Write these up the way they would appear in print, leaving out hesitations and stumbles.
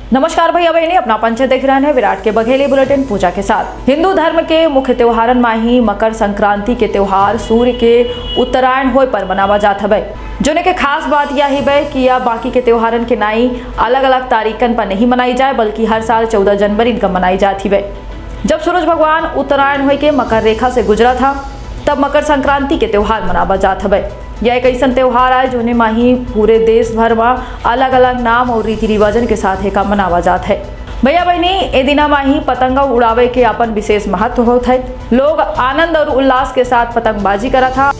नमस्कार भैया बहनी, अपना पंचायत देख रहे हैं विराट के बघेली बुलेटिन पूजा के साथ। हिंदू धर्म के मुख्य त्योहारन माही मकर संक्रांति के त्योहार सूर्य के उत्तरायण होय पर मनावा जात हवे। जोने के खास बात यह है कि यह बाकी के त्योहारन के नाई अलग अलग तारीखन पर नहीं मनाई जाए, बल्कि हर साल 14 जनवरी का मनाई जाती है। जब सूरज भगवान उत्तरायण होय के मकर रेखा से गुजरा था, तब मकर संक्रांति के त्योहार मनावा जात हवे। यह एक ऐसा त्योहार है जोने माही पूरे देश भर में अलग अलग नाम और रीति रिवाजन के साथ एक मनावा जात है। भैया बहनी, ए दिना माही पतंगा उड़ावे के अपन विशेष महत्व होता है। लोग आनंद और उल्लास के साथ पतंगबाजी करा था।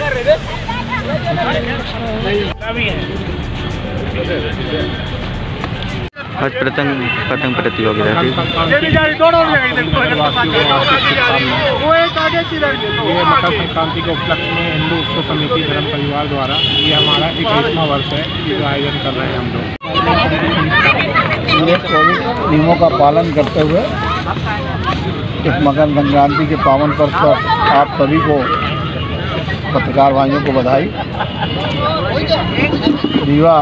आज पतंग प्रतियोगिता थी। ये मकर संक्रांति के उपलक्ष्य में हिंदू उत्सव समिति धर्म परिवार द्वारा ये हमारा 21वां वर्ष है जो आयोजन कर रहे हैं हम लोग। पूरे कोविड नियमों का पालन करते हुए इस मकर संक्रांति के पावन पर्व पर आप सभी को, पत्रकार भाइयों को बधाई। रीवा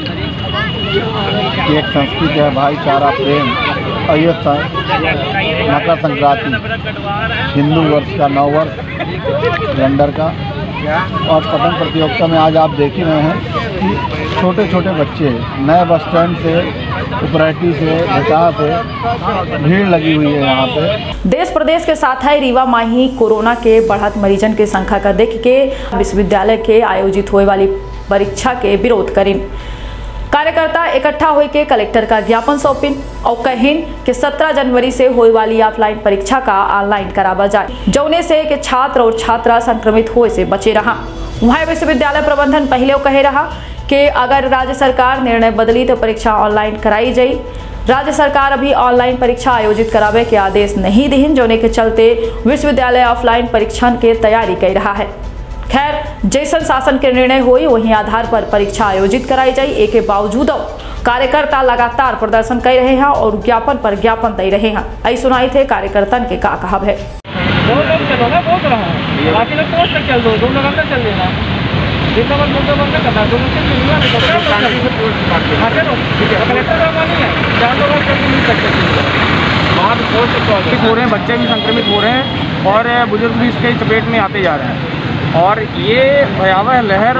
की एक संस्कृति है भाईचारा, प्रेम, और ये मकर संक्रांति हिंदू वर्ष का नव वर्ष कैलेंडर का। और पतंग प्रतियोगिता में आज आप देख ही रहे हैं कि छोटे छोटे बच्चे नए बस स्टैंड से, उपराइटी से, बचा से भीड़ लगी हुई है यहाँ पे। देश प्रदेश के साथ है रीवा माही कोरोना के बढ़त मरीजन के संख्या का देख के विश्वविद्यालय के आयोजित होने वाली परीक्षा के विरोध करें। कार्यकर्ता इकट्ठा होकर कलेक्टर का ज्ञापन सौंपिन और कहिन कि 17 जनवरी से होने वाली ऑफलाइन परीक्षा का ऑनलाइन करावा जाए, जौने से कि छात्र और छात्रा संक्रमित होए से बचे रहा। वहाँ विश्वविद्यालय प्रबंधन पहले कहे रहा कि अगर राज्य सरकार निर्णय बदली तो परीक्षा ऑनलाइन कराई जाए। राज्य सरकार अभी ऑनलाइन परीक्षा आयोजित करावे के आदेश नहीं दीन, जोने के चलते विश्वविद्यालय ऑफलाइन परीक्षण के तैयारी कर रहा है। खैर, जैसन शासन के निर्णय हुई वही आधार पर परीक्षा आयोजित कराई जाए। एक के बावजूद कार्यकर्ता लगातार प्रदर्शन कर रहे हैं और ज्ञापन पर ज्ञापन दे रहे हैं। ऐसे सुनाई थे कार्यकर्तन के का कहा है। हो रहे हैं, बच्चे भी संक्रमित हो रहे हैं और बुजुर्ग भी इसके चपेट में आते जा रहे हैं। और ये भयावह लहर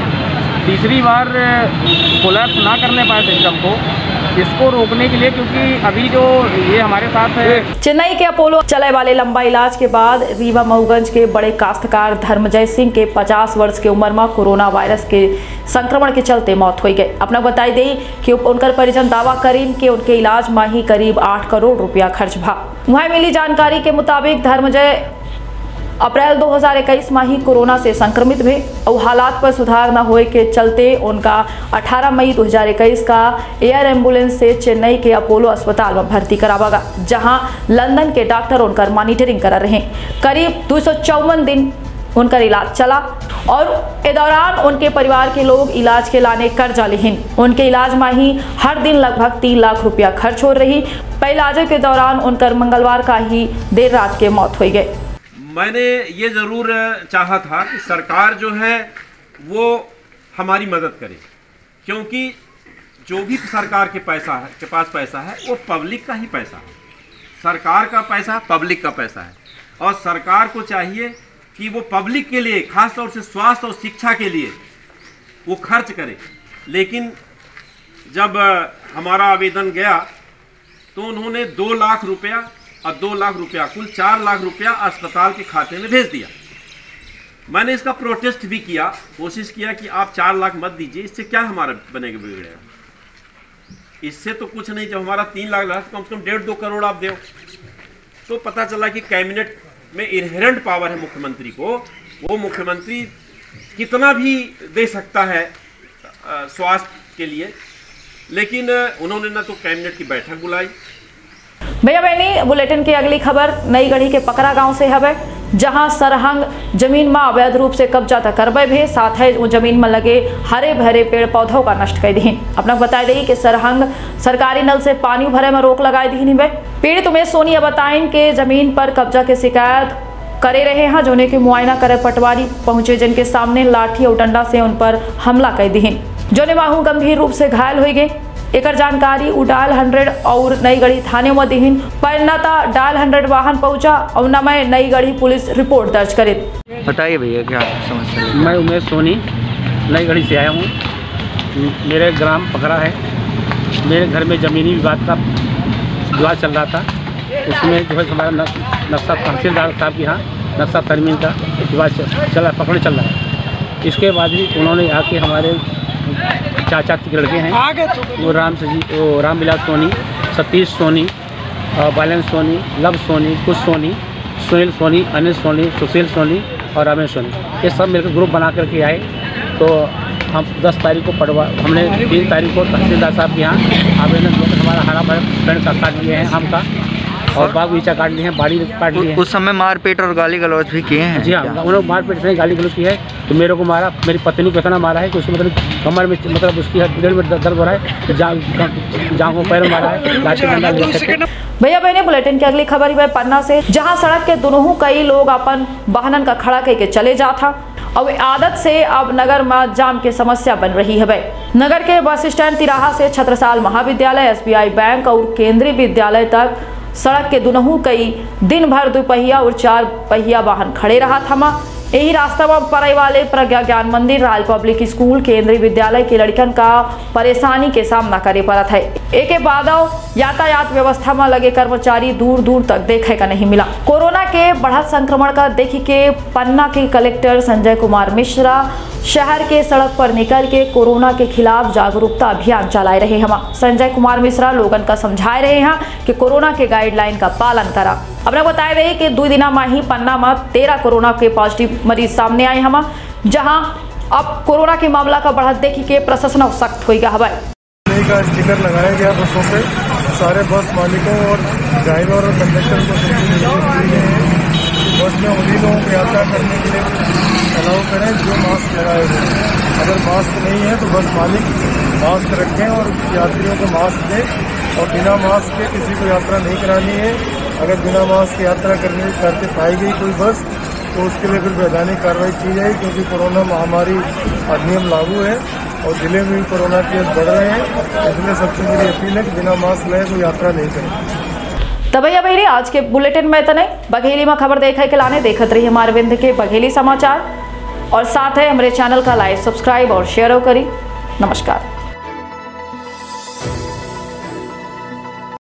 तीसरी बार कोलैप्स ना करने पाए सिस्टम को, इसको रोकने के लिए, क्योंकि अभी जो ये हमारे साथ है चेन्नई के अपोलो चले वाले लंबा इलाज के बाद रीवा मऊगंज के बड़े काश्तकार धर्मजय सिंह के 50 वर्ष की उम्र में कोरोना वायरस के संक्रमण के चलते मौत हो गई। अपना बताई दी कि उनकर परिजन दावा करीन कि उनके इलाज में ही करीब 8 करोड़ रुपया खर्च भा। वहाँ मिली जानकारी के मुताबिक धर्मजय अप्रैल 2021 में ही कोरोना से संक्रमित हुए और हालात पर सुधार न होए के चलते उनका 18 मई 2021 का एयर एम्बुलेंस से चेन्नई के अपोलो अस्पताल में भर्ती करावा गया, जहां लंदन के डॉक्टर उनकर मॉनिटरिंग कर रहे। करीब 254 दिन उनका इलाज चला और इस दौरान उनके परिवार के लोग इलाज के लाने कर्जा लेहिन। उनके इलाज में ही हर दिन लगभग 3 लाख रुपया खर्च हो रही। इलाज के दौरान उनकर मंगलवार का ही देर रात के मौत हो गई। मैंने ये ज़रूर चाहा था कि सरकार जो है वो हमारी मदद करे, क्योंकि जो भी सरकार के पास पैसा है वो पब्लिक का ही पैसा है। सरकार का पैसा पब्लिक का पैसा है और सरकार को चाहिए कि वो पब्लिक के लिए, खास तौर से स्वास्थ्य और शिक्षा के लिए वो खर्च करे। लेकिन जब हमारा आवेदन गया तो उन्होंने 2 लाख रुपया और 2 लाख रुपया, कुल 4 लाख रुपया अस्पताल के खाते में भेज दिया। मैंने इसका प्रोटेस्ट भी किया, कोशिश किया कि आप 4 लाख मत दीजिए, इससे क्या हमारा बनेगा, बिगड़ेगा। इससे तो कुछ नहीं, जब हमारा 3 लाख कम से कम 1.5-2 करोड़ आप दो। तो पता चला कि कैबिनेट में इनहेरेंट पावर है मुख्यमंत्री को, वो मुख्यमंत्री कितना भी दे सकता है स्वास्थ्य के लिए, लेकिन उन्होंने ना तो कैबिनेट की बैठक बुलाई। भैया बहनी, बुलेटिन की अगली खबर नई गढ़ी के पकरा गांव से हवे, जहां सरहंग जमीन में अवैध रूप से कब्जा तक करबे भी, साथ ही उन जमीन में लगे हरे भरे पेड़ पौधों का नष्ट कर दी। अपना बताई दी कि सरहंग सरकारी नल से पानी भरे में रोक लगाई दी। पीड़ित उमेश सोनिया बताइन के जमीन पर कब्जा के शिकायत करे रहे हैं, जोने के मुआयना करे पटवारी पहुंचे, जिनके सामने लाठी और डंडा से उन पर हमला कर दी, जोने माहू गंभीर रूप से घायल हो गए। एकर जानकारी उडाल 100 और नई गढ़ी थाने में दीहिन। परिणता डाल 100 वाहन पहुंचा और नमय नई गढ़ी पुलिस रिपोर्ट दर्ज करे। बताइए भैया क्या समस्या है? मैं उमेश सोनी नई गढ़ी से आया हूँ। मेरे ग्राम पकड़ा है। मेरे घर में ज़मीनी विवाद का विवाद चल रहा था। उसमें जो है हमारा नक्शा तहसीलदार साहब के यहाँ नक्शा तरमीम का विवाद चल रहा, पकड़े चल रहा है। इसके बाद भी उन्होंने आके हमारे चाचा के लड़के हैं वो रामविलास सोनी, सतीश सोनी, बालन सोनी, लव सोनी, कुश सोनी, सुनील सोनी, अनिल सोनी, सुशील सोनी और रमेश सोनी, ये सब मिलकर ग्रुप बना करके आए। तो हम 10 तारीख को हमने 3 तारीख को तहसीलदार साहब के यहाँ आवेदन देकर हमारा हरा भरा पेड़ का काट लिए हैं, आम का और बाग बगीचा काट लिए हैं, बाड़ी काट लिए हैं। उस समय मारपीट और गाली गलौज भी किए हैं? जी हाँ, उन्होंने मारपीट से गाली गलौज की है। तो मेरे को मारा, मेरी पत्नी को इतना मारा है कि उसको मतलब कमर में मतलब उसकी दिल में दर्द हो रहा है, जांघों पैर में मारा है, लाठी डंडा लेकर। भैया बहने बुलेटिन की अगली खबर है पन्ना से, जहां सड़क के दोनों कई लोग अपन वाहनन का खड़ा करके चले जाता और आदत से अब नगर में जाम की समस्या बन रही है। नगर के बस स्टैंड तिराहा से छत्रसाल महाविद्यालय, SBI बैंक और केंद्रीय विद्यालय तक सड़क के दोनों कई दिन भर 2 पहिया और 4 पहिया वाहन खड़े रहा था। यही रास्ता में पड़े वाले प्रज्ञा ज्ञान मंदिर, रॉयल पब्लिक स्कूल, केंद्रीय विद्यालय के लड़कन का परेशानी के सामना करे पड़त है। एक बाद यातायात व्यवस्था में लगे कर्मचारी दूर दूर तक देखे का नहीं मिला। कोरोना के बढ़त संक्रमण का देखी के पन्ना के कलेक्टर संजय कुमार मिश्रा शहर के सड़क पर निकल के कोरोना के खिलाफ जागरूकता अभियान चलाए रहे हैं। संजय कुमार मिश्रा लोगन का समझाए रहे हैं कि कोरोना के गाइडलाइन का पालन करा। अपने बताए रहे कि 2 दिन में ही पन्ना में 13 कोरोना के पॉजिटिव मरीज सामने आए हम, जहां अब कोरोना के मामला का बढ़त देखी के प्रशासन सख्त हो गया है। का स्टिकर लगाया गया बसों पे, सारे बस मालिकों और ड्राइवर और कंडक्टर को बस में उन्हीं लोगों को यात्रा करने के लिए अलाउ करें जो मास्क लगाए हुए हैं। अगर मास्क नहीं है तो बस मालिक मास्क रखें और यात्रियों को मास्क दें और बिना मास्क के किसी को यात्रा नहीं करानी है। अगर बिना मास्क यात्रा करके पाई गई कोई बस तो उसके लिए फिर वैधानिक कार्रवाई की जाएगी, क्योंकि कोरोना महामारी अधिनियम लागू है और जिले में भी कोरोना केस बढ़ रहे हैं। इसलिए सबसे मेरी अपील है कि बिना मास्क लगे कोई यात्रा नहीं करें। तब भैया बहनी आज के बुलेटिन में इतना ही। बघेली में खबर देखे के लाने देखते रहिए हमारे विंध्य के बघेली समाचार और साथ है हमारे चैनल का लाइक, सब्सक्राइब और शेयर करी। नमस्कार।